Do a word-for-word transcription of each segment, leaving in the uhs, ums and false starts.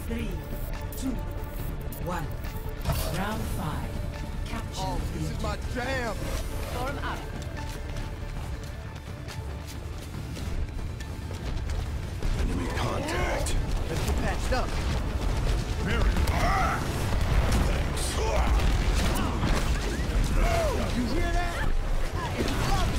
Three, two, one. Round five. Capture. Oh, this is my jam. Storm up. Enemy contact. Let's get patched up. You hear that? It's lovely.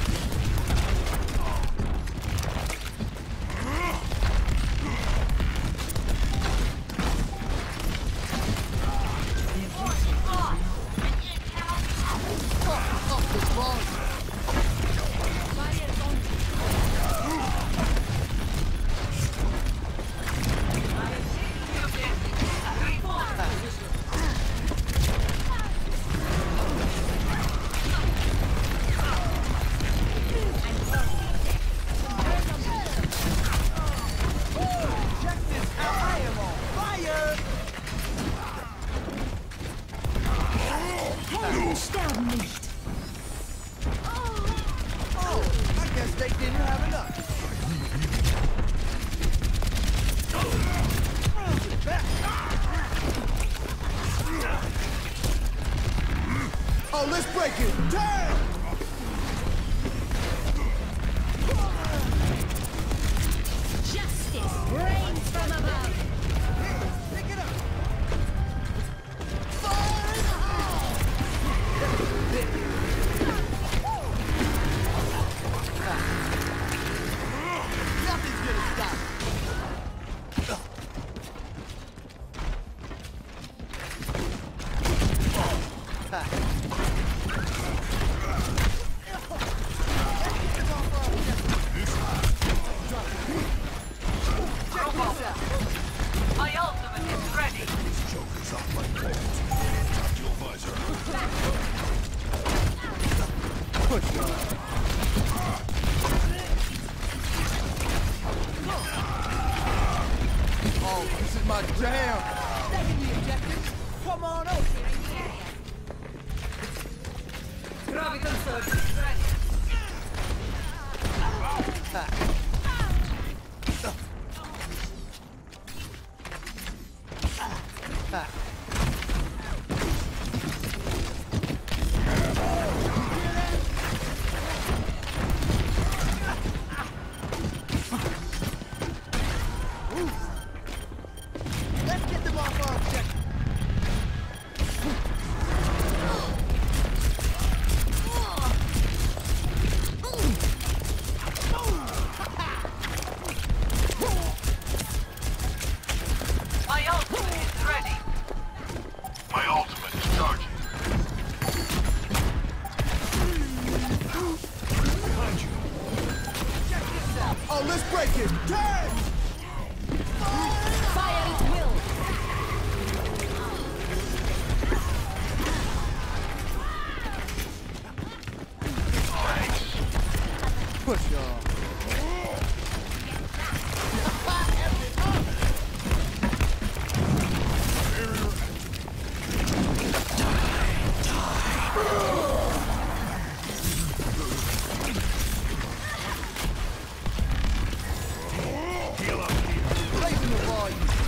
Oh, let's break it! Damn! Justice reigns from above! Here, pick it up! Fire in the hole! Nothing's gonna stop it! My ultimate is ready. This joker's off my plate. Tactical visor. Push on. Oh, this is my jam! Taking the objective. Come on over! Graviton surge is ready. Let's get them off our objective. My ultimate is ready. My ultimate is charging. Behind you. Check this out. Oh, let's break it. Damn! Fire at will! Push y'all. Blazing the wall, you